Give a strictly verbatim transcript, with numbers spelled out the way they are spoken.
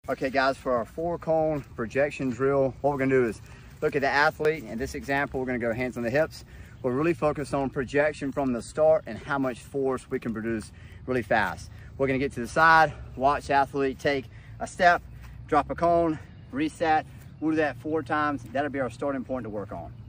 Okay guys, for our four cone projection drill, what we're gonna do is look at the athlete. In this example, we're gonna go hands on the hips. We'll really focus on projection from the start and how much force we can produce really fast. We're gonna get to the side, watch the athlete take a step, drop a cone, reset. We'll do that four times. That'll be our starting point to work on.